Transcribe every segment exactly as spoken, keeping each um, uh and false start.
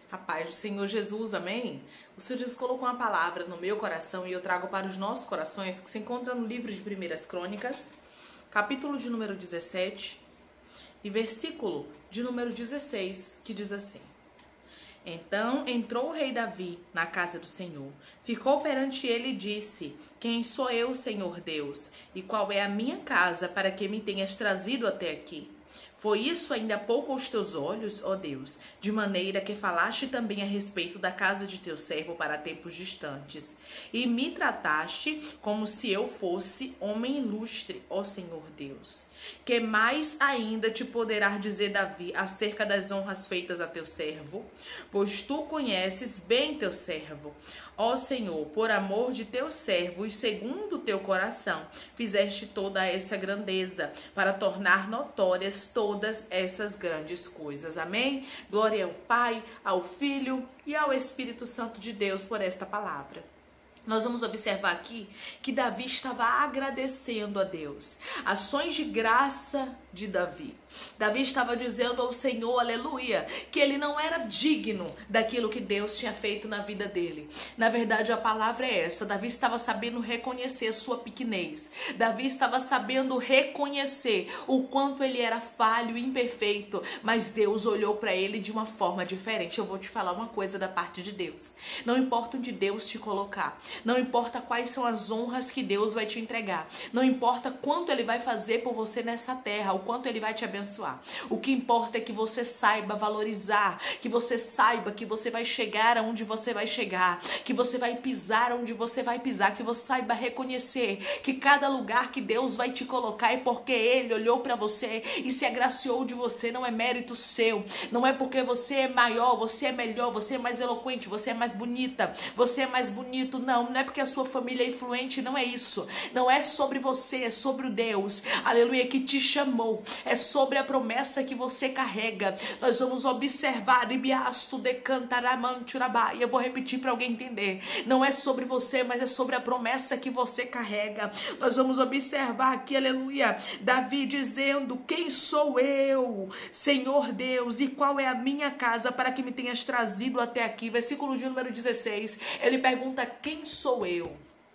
A paz do Senhor Jesus, amém? O Senhor Jesus colocou uma palavra no meu coração e eu trago para os nossos corações, que se encontra no livro de Primeiras Crônicas, capítulo de número dezessete e versículo de número dezesseis, que diz assim: Então entrou o rei Davi na casa do Senhor, ficou perante ele e disse: Quem sou eu, Senhor Deus, e qual é a minha casa para que me tenhas trazido até aqui? Foi isso ainda há pouco aos teus olhos, ó Deus, de maneira que falaste também a respeito da casa de teu servo para tempos distantes, e me trataste como se eu fosse homem ilustre, ó Senhor Deus. Que mais ainda te poderá dizer Davi acerca das honras feitas a teu servo? Pois tu conheces bem teu servo. Ó Senhor, por amor de teu servo e segundo teu coração, fizeste toda essa grandeza para tornar notórias todas essas grandes coisas. Amém? Glória ao Pai, ao Filho e ao Espírito Santo de Deus por esta palavra. Nós vamos observar aqui que Davi estava agradecendo a Deus. Ações de graça de Davi. Davi estava dizendo ao Senhor, aleluia, que ele não era digno daquilo que Deus tinha feito na vida dele. Na verdade, a palavra é essa. Davi estava sabendo reconhecer a sua pequenez. Davi estava sabendo reconhecer o quanto ele era falho e imperfeito. Mas Deus olhou para ele de uma forma diferente. Eu vou te falar uma coisa da parte de Deus. Não importa onde Deus te colocar. Não importa quais são as honras que Deus vai te entregar. Não importa quanto Ele vai fazer por você nessa terra, o quanto Ele vai te abençoar. O que importa é que você saiba valorizar, que você saiba que você vai chegar aonde você vai chegar, que você vai pisar onde você vai pisar, que você saiba reconhecer que cada lugar que Deus vai te colocar é porque Ele olhou para você e se agraciou de você. Não é mérito seu, não é porque você é maior, você é melhor, você é mais eloquente, você é mais bonita, você é mais bonito, não. Não é porque a sua família é influente, não é isso. Não é sobre você, é sobre o Deus, aleluia, que te chamou. É sobre a promessa que você carrega. Nós vamos observar, e eu vou repetir para alguém entender. Não é sobre você, mas é sobre a promessa que você carrega. Nós vamos observar aqui, aleluia, Davi dizendo: quem sou eu, Senhor Deus, e qual é a minha casa para que me tenhas trazido até aqui? Versículo de número dezesseis, ele pergunta: quem sou eu?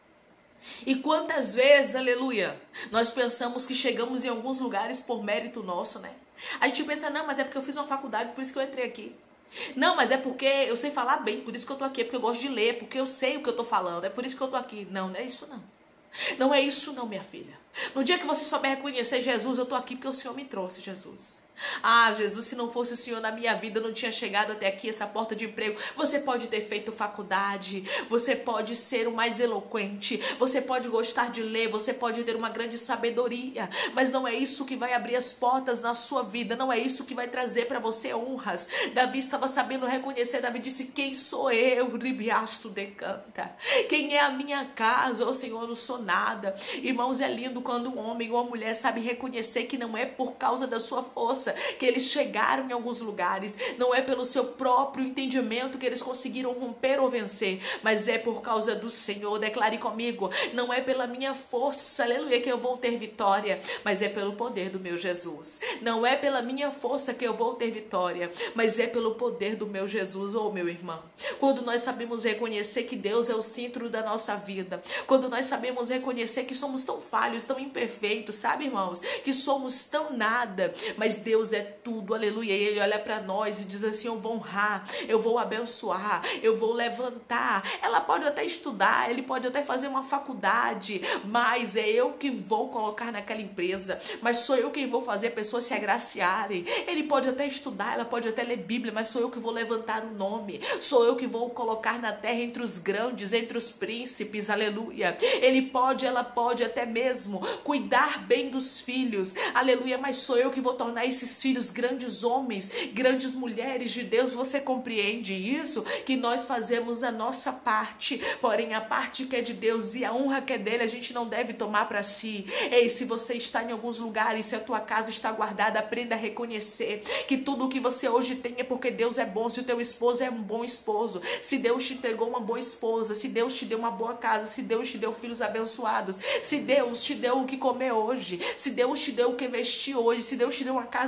E quantas vezes, aleluia, nós pensamos que chegamos em alguns lugares por mérito nosso, né? A gente pensa: não, mas é porque eu fiz uma faculdade, por isso que eu entrei aqui. Não, mas é porque eu sei falar bem, por isso que eu tô aqui, é porque eu gosto de ler, porque eu sei o que eu tô falando, é por isso que eu tô aqui. Não, não é isso não. Não é isso não, minha filha. No dia que você souber reconhecer Jesus, eu tô aqui porque o Senhor me trouxe, Jesus. Ah, Jesus, se não fosse o Senhor na minha vida, eu não tinha chegado até aqui, essa porta de emprego. Você pode ter feito faculdade, você pode ser o mais eloquente, você pode gostar de ler, você pode ter uma grande sabedoria, mas não é isso que vai abrir as portas na sua vida, não é isso que vai trazer para você honras. Davi estava sabendo reconhecer. Davi disse: quem sou eu? Ribiasto decanta. Quem é a minha casa? Oh Senhor, eu não sou nada. Irmãos, é lindo quando um homem ou uma mulher sabe reconhecer que não é por causa da sua força que eles chegaram em alguns lugares, não é pelo seu próprio entendimento que eles conseguiram romper ou vencer, mas é por causa do Senhor. Declare comigo: não é pela minha força, aleluia, que eu vou ter vitória, mas é pelo poder do meu Jesus. Não é pela minha força que eu vou ter vitória, mas é pelo poder do meu Jesus. Oh meu irmão, quando nós sabemos reconhecer que Deus é o centro da nossa vida, quando nós sabemos reconhecer que somos tão falhos, tão imperfeitos, sabe, irmãos, que somos tão nada, mas Deus Deus é tudo, aleluia. E Ele olha para nós e diz assim: eu vou honrar, eu vou abençoar, eu vou levantar. Ela pode até estudar, ele pode até fazer uma faculdade, mas é eu que vou colocar naquela empresa, mas sou eu quem vou fazer pessoas se agraciarem. Ele pode até estudar, ela pode até ler Bíblia, mas sou eu que vou levantar o nome, sou eu que vou colocar na terra entre os grandes, entre os príncipes, aleluia. Ele pode, ela pode até mesmo cuidar bem dos filhos, aleluia, mas sou eu que vou tornar esses filhos grandes homens, grandes mulheres de Deus. Você compreende isso? Que nós fazemos a nossa parte, porém a parte que é de Deus e a honra que é dele, a gente não deve tomar para si. Ei, se você está em alguns lugares, se a tua casa está guardada, aprenda a reconhecer que tudo o que você hoje tem é porque Deus é bom. Se o teu esposo é um bom esposo, se Deus te entregou uma boa esposa, se Deus te deu uma boa casa, se Deus te deu filhos abençoados, se Deus te deu o que comer hoje, se Deus te deu o que vestir hoje, se Deus te deu uma casa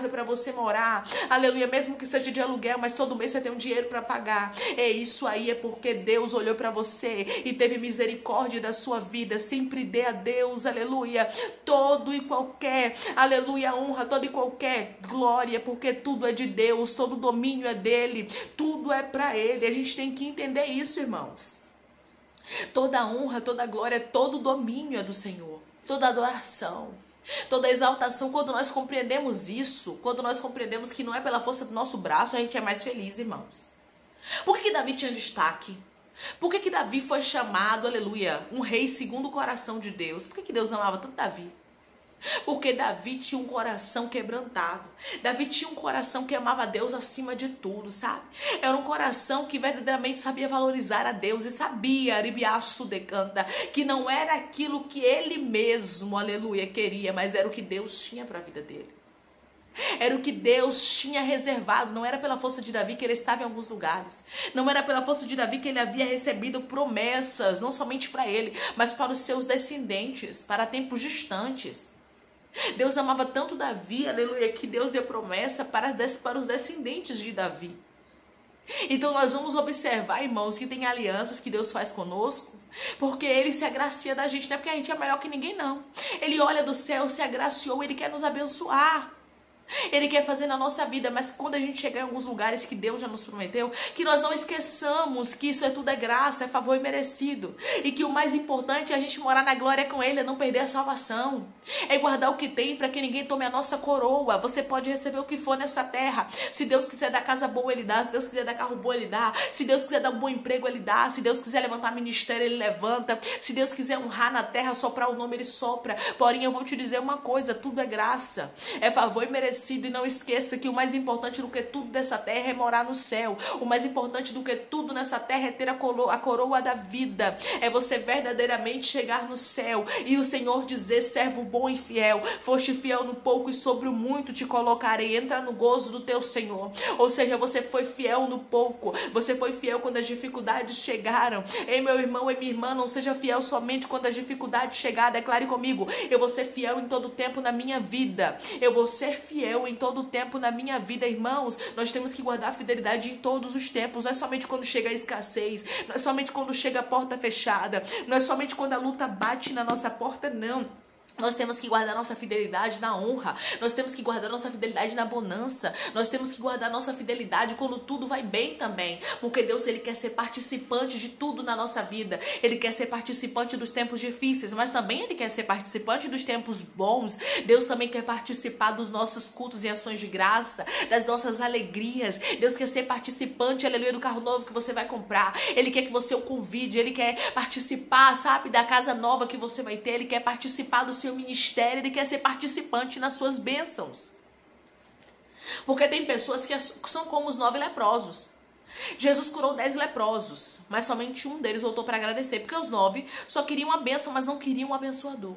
casa para você morar, aleluia, mesmo que seja de aluguel, mas todo mês você tem um dinheiro para pagar. É isso aí, é porque Deus olhou para você e teve misericórdia da sua vida. Sempre dê a Deus, aleluia, todo e qualquer, aleluia, honra, toda e qualquer glória, porque tudo é de Deus, todo domínio é dele, tudo é para ele. A gente tem que entender isso, irmãos. Toda honra, toda glória, todo domínio é do Senhor, toda adoração, toda exaltação. Quando nós compreendemos isso, quando nós compreendemos que não é pela força do nosso braço, a gente é mais feliz, irmãos. Por que Davi tinha destaque? Por que que Davi foi chamado, aleluia, um rei segundo o coração de Deus? Por que que Deus amava tanto Davi? Porque Davi tinha um coração quebrantado. Davi tinha um coração que amava a Deus acima de tudo, sabe? Era um coração que verdadeiramente sabia valorizar a Deus e sabia, aribiasto decanta, que não era aquilo que ele mesmo, aleluia, queria, mas era o que Deus tinha para a vida dele. Era o que Deus tinha reservado. Não era pela força de Davi que ele estava em alguns lugares. Não era pela força de Davi que ele havia recebido promessas, não somente para ele, mas para os seus descendentes, para tempos distantes. Deus amava tanto Davi, aleluia, que Deus deu promessa para, para os descendentes de Davi. Então nós vamos observar, irmãos, que tem alianças que Deus faz conosco, porque Ele se agracia da gente, não é porque a gente é melhor que ninguém, não. Ele olha do céu, se agraciou, Ele quer nos abençoar. Ele quer fazer na nossa vida, mas quando a gente chegar em alguns lugares que Deus já nos prometeu, que nós não esqueçamos que isso é tudo é graça, é favor imerecido, e que o mais importante é a gente morar na glória com Ele, é não perder a salvação, é guardar o que tem para que ninguém tome a nossa coroa. Você pode receber o que for nessa terra. Se Deus quiser dar casa boa, Ele dá. Se Deus quiser dar carro bom, Ele dá. Se Deus quiser dar um bom emprego, Ele dá. Se Deus quiser levantar ministério, Ele levanta. Se Deus quiser honrar na terra, soprar o nome, Ele sopra. Porém, eu vou te dizer uma coisa, tudo é graça, é favor imerecido. E não esqueça que o mais importante do que tudo dessa terra é morar no céu. O mais importante do que tudo nessa terra é ter a coroa, a coroa da vida. É você verdadeiramente chegar no céu e o Senhor dizer: servo bom e fiel, foste fiel no pouco e sobre o muito te colocarei. Entra no gozo do teu Senhor. Ou seja, você foi fiel no pouco, você foi fiel quando as dificuldades chegaram. Ei, meu irmão e minha irmã, não seja fiel somente quando as dificuldades chegarem. Declare comigo: eu vou ser fiel em todo tempo na minha vida. Eu vou ser fiel em todo o tempo na minha vida. Irmãos, nós temos que guardar a fidelidade em todos os tempos. Não é somente quando chega a escassez, não é somente quando chega a porta fechada, não é somente quando a luta bate na nossa porta, não. Nós temos que guardar nossa fidelidade na honra. Nós temos que guardar nossa fidelidade na bonança. Nós temos que guardar nossa fidelidade quando tudo vai bem também. Porque Deus, Ele quer ser participante de tudo na nossa vida. Ele quer ser participante dos tempos difíceis, mas também Ele quer ser participante dos tempos bons. Deus também quer participar dos nossos cultos e ações de graça, das nossas alegrias. Deus quer ser participante, aleluia, do carro novo que você vai comprar. Ele quer que você o convide. Ele quer participar, sabe, da casa nova que você vai ter. Ele quer participar do seu ministério, Ele quer ser participante nas suas bênçãos. Porque tem pessoas que são como os nove leprosos. Jesus curou dez leprosos, mas somente um deles voltou para agradecer, porque os nove só queriam a bênção, mas não queriam um abençoador.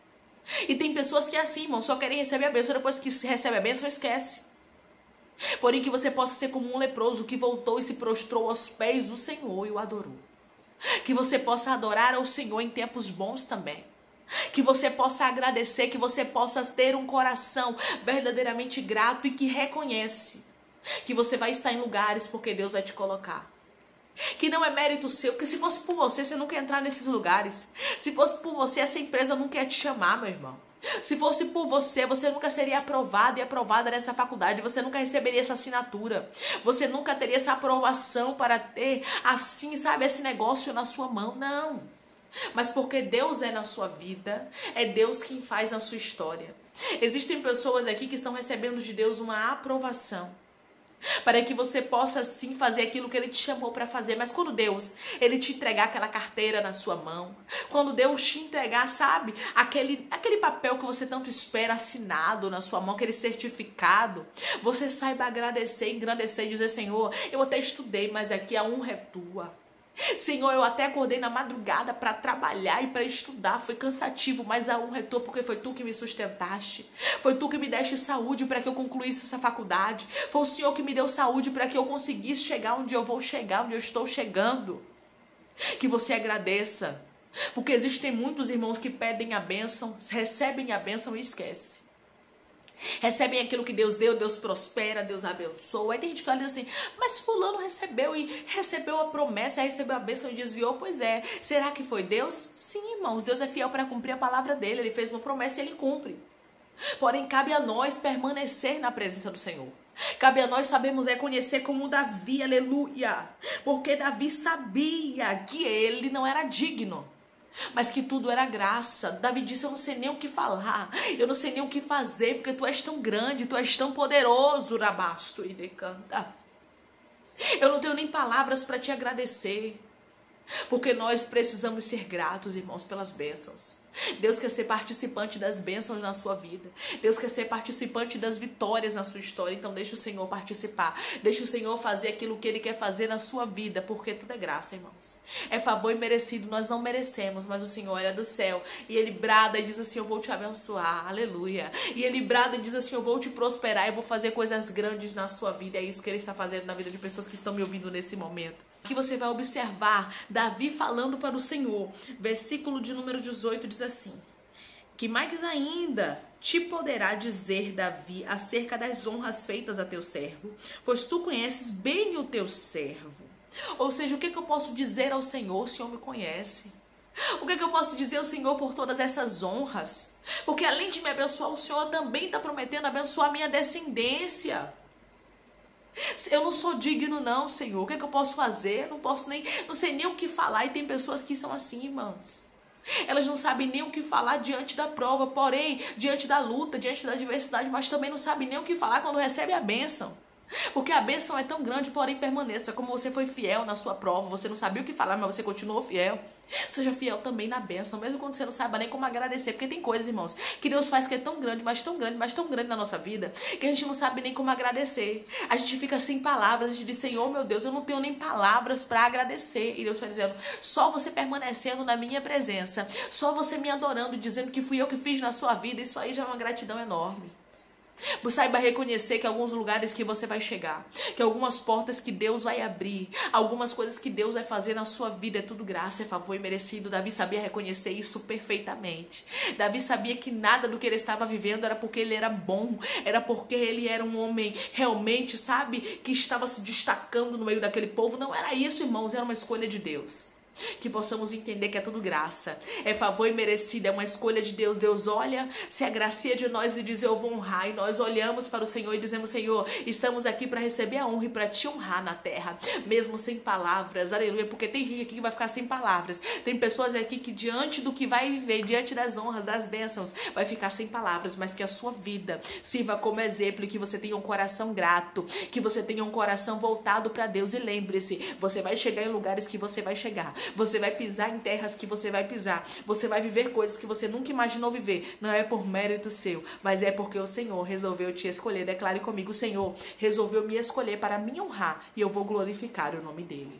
E tem pessoas que é assim, irmão, só querem receber a bênção, depois que recebe a bênção, esquece. Porém, que você possa ser como um leproso que voltou e se prostrou aos pés do Senhor e o adorou. Que você possa adorar ao Senhor em tempos bons também. Que você possa agradecer, que você possa ter um coração verdadeiramente grato e que reconhece que você vai estar em lugares porque Deus vai te colocar. Que não é mérito seu, porque se fosse por você, você nunca ia entrar nesses lugares. Se fosse por você, essa empresa nunca ia te chamar, meu irmão. Se fosse por você, você nunca seria aprovado e aprovada nessa faculdade, você nunca receberia essa assinatura, você nunca teria essa aprovação para ter assim, sabe, esse negócio na sua mão, não. Mas porque Deus é na sua vida, é Deus quem faz na sua história. Existem pessoas aqui que estão recebendo de Deus uma aprovação, para que você possa sim fazer aquilo que Ele te chamou para fazer. Mas quando Deus, Ele te entregar aquela carteira na sua mão, quando Deus te entregar, sabe, aquele, aquele papel que você tanto espera assinado na sua mão, aquele certificado, você saiba agradecer, engrandecer e dizer: Senhor, eu até estudei, mas aqui a honra é tua. Senhor, eu até acordei na madrugada para trabalhar e para estudar, foi cansativo, mas a honra é tua, porque foi tu que me sustentaste, foi tu que me deste saúde para que eu concluísse essa faculdade, foi o Senhor que me deu saúde para que eu conseguisse chegar onde eu vou chegar, onde eu estou chegando. Que você agradeça, porque existem muitos irmãos que pedem a bênção, recebem a bênção e esquecem. Recebem aquilo que Deus deu, Deus prospera, Deus abençoa. Aí tem gente que olha assim, mas fulano recebeu e recebeu a promessa, recebeu a bênção e desviou. Pois é, será que foi Deus? Sim, irmãos, Deus é fiel para cumprir a palavra dele. Ele fez uma promessa e ele cumpre. Porém, cabe a nós permanecer na presença do Senhor. Cabe a nós sabermos reconhecer como Davi, aleluia. Porque Davi sabia que ele não era digno, mas que tudo era graça. Davi disse, eu não sei nem o que falar, eu não sei nem o que fazer, porque tu és tão grande, tu és tão poderoso, Rabasto e decanta. Eu não tenho nem palavras para te agradecer, porque nós precisamos ser gratos, irmãos, pelas bênçãos. Deus quer ser participante das bênçãos na sua vida. Deus quer ser participante das vitórias na sua história. Então deixa o Senhor participar. Deixa o Senhor fazer aquilo que Ele quer fazer na sua vida, porque tudo é graça, irmãos. É favor e merecido, nós não merecemos, mas o Senhor é do céu. E Ele brada e diz assim, eu vou te abençoar, aleluia. E Ele brada e diz assim, eu vou te prosperar, eu vou fazer coisas grandes na sua vida. É isso que Ele está fazendo na vida de pessoas que estão me ouvindo nesse momento. Que você vai observar Davi falando para o Senhor. Versículo de número dezoito diz assim, que mais ainda te poderá dizer, Davi, acerca das honras feitas a teu servo, pois tu conheces bem o teu servo. Ou seja, o que, que eu posso dizer ao Senhor? O Senhor me conhece. O que, que eu posso dizer ao Senhor por todas essas honras? Porque além de me abençoar, o Senhor também está prometendo abençoar a minha descendência. Eu não sou digno não, Senhor. O que, é que eu posso fazer? Não posso nem, não sei nem o que falar. E tem pessoas que são assim, irmãos. Elas não sabem nem o que falar diante da prova, porém, diante da luta, diante da adversidade, mas também não sabem nem o que falar quando recebe a bênção. Porque a bênção é tão grande, porém permaneça. Como você foi fiel na sua prova, você não sabia o que falar, mas você continuou fiel. Seja fiel também na bênção, mesmo quando você não saiba nem como agradecer. Porque tem coisas, irmãos, que Deus faz que é tão grande, mas tão grande, mas tão grande na nossa vida, que a gente não sabe nem como agradecer. A gente fica sem palavras, a gente diz, Senhor, meu Deus, eu não tenho nem palavras para agradecer. E Deus está dizendo, só você permanecendo na minha presença, só você me adorando, dizendo que fui eu que fiz na sua vida, isso aí já é uma gratidão enorme. Saiba reconhecer que alguns lugares que você vai chegar, que algumas portas que Deus vai abrir, algumas coisas que Deus vai fazer na sua vida, é tudo graça, é favor e merecido. Davi sabia reconhecer isso perfeitamente. Davi sabia que nada do que ele estava vivendo era porque ele era bom, era porque ele era um homem realmente, sabe, que estava se destacando no meio daquele povo. Não era isso, irmãos, era uma escolha de Deus. Que possamos entender que é tudo graça, é favor e merecido, é uma escolha de Deus. Deus olha, se agracia de nós e diz, eu vou honrar. E nós olhamos para o Senhor e dizemos, Senhor, estamos aqui para receber a honra e para te honrar na terra, mesmo sem palavras, aleluia. Porque tem gente aqui que vai ficar sem palavras, tem pessoas aqui que diante do que vai viver, diante das honras, das bênçãos, vai ficar sem palavras, mas que a sua vida sirva como exemplo e que você tenha um coração grato, que você tenha um coração voltado para Deus. E lembre-se, você vai chegar em lugares que você vai chegar, você vai pisar em terras que você vai pisar, você vai viver coisas que você nunca imaginou viver. Não é por mérito seu, mas é porque o Senhor resolveu te escolher. Declare comigo, o Senhor resolveu me escolher para me honrar e eu vou glorificar o nome dele.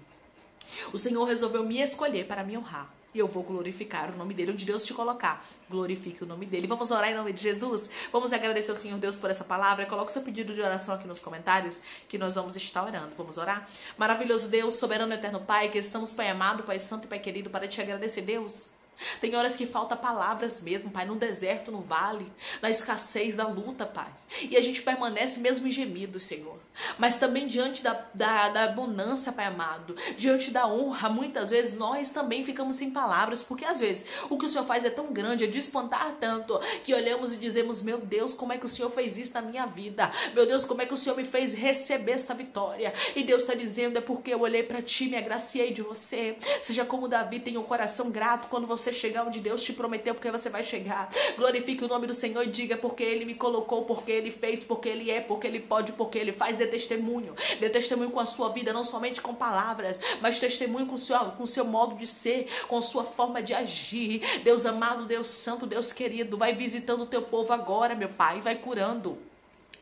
O Senhor resolveu me escolher para me honrar e eu vou glorificar o nome dele. Onde Deus te colocar, glorifique o nome dele. Vamos orar em nome de Jesus? Vamos agradecer ao Senhor Deus por essa palavra. Coloque seu pedido de oração aqui nos comentários, que nós vamos estar orando. Vamos orar? Maravilhoso Deus, soberano eterno Pai, que estamos, Pai amado, Pai santo e Pai querido, para te agradecer, Deus. Tem horas que falta palavras mesmo, Pai, no deserto, no vale, na escassez da luta, Pai. E a gente permanece mesmo em gemidos, Senhor. Mas também diante da, da, da bonança, Pai amado, diante da honra, muitas vezes nós também ficamos sem palavras, porque às vezes o que o Senhor faz é tão grande, é de espantar tanto, que olhamos e dizemos, meu Deus, como é que o Senhor fez isso na minha vida? Meu Deus, como é que o Senhor me fez receber esta vitória? E Deus está dizendo, é porque eu olhei para ti, me agraciei de você. Seja como Davi, tenha um coração grato quando você chegar onde Deus te prometeu, porque você vai chegar. Glorifique o nome do Senhor e diga, porque Ele me colocou, porque Ele fez, porque Ele é, porque Ele pode, porque Ele faz. Dê testemunho, dê testemunho com a sua vida, não somente com palavras, mas testemunho com o seu, com o seu modo de ser, com a sua forma de agir. Deus amado, Deus santo, Deus querido, vai visitando o teu povo agora, meu Pai, vai curando.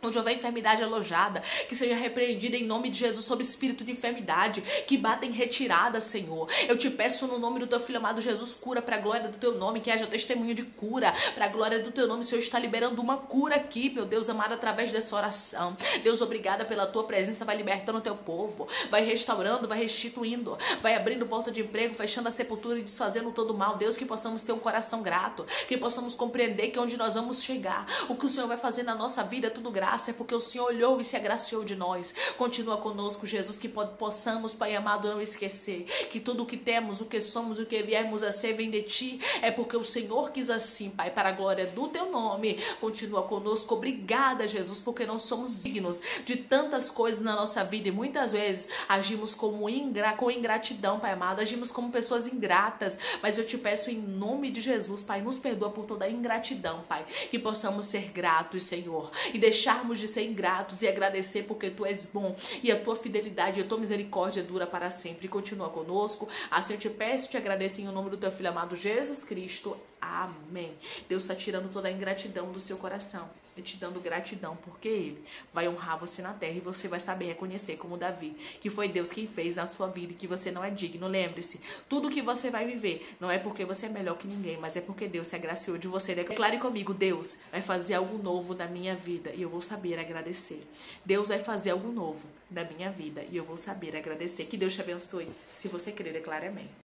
onde houver enfermidade alojada, que seja repreendida em nome de Jesus sobre espírito de enfermidade, que bata em retirada, Senhor. Eu te peço no nome do teu filho amado Jesus, cura para a glória do teu nome, que haja testemunho de cura, para a glória do teu nome. O Senhor está liberando uma cura aqui, meu Deus amado, através dessa oração. Deus, obrigada pela tua presença, vai libertando o teu povo, vai restaurando, vai restituindo, vai abrindo porta de emprego, fechando a sepultura e desfazendo todo o mal. Deus, que possamos ter um coração grato, que possamos compreender que onde nós vamos chegar, o que o Senhor vai fazer na nossa vida é tudo grato. É porque o Senhor olhou e se agraciou de nós. Continua conosco, Jesus, que possamos, Pai amado, não esquecer que tudo o que temos, o que somos, o que viermos a ser vem de Ti. É porque o Senhor quis assim, Pai, para a glória do Teu nome. Continua conosco. Obrigada, Jesus, porque não somos dignos de tantas coisas na nossa vida e muitas vezes agimos como ingra, com ingratidão, Pai amado. Agimos como pessoas ingratas. Mas eu te peço em nome de Jesus, Pai, nos perdoa por toda a ingratidão, Pai. Que possamos ser gratos, Senhor, e deixar de ser ingratos e agradecer porque Tu és bom e a Tua fidelidade e a Tua misericórdia dura para sempre. Continua conosco. Assim eu te peço e te agradeço em nome do Teu Filho amado Jesus Cristo. Amém. Deus está tirando toda a ingratidão do seu coração e te dando gratidão, porque Ele vai honrar você na terra e você vai saber reconhecer, como Davi, que foi Deus quem fez na sua vida e que você não é digno. Lembre-se, tudo que você vai viver não é porque você é melhor que ninguém, mas é porque Deus se agraciou de você. Declare comigo: Deus vai fazer algo novo na minha vida e eu vou saber agradecer. Deus vai fazer algo novo na minha vida e eu vou saber agradecer. Que Deus te abençoe. Se você crer, declare amém.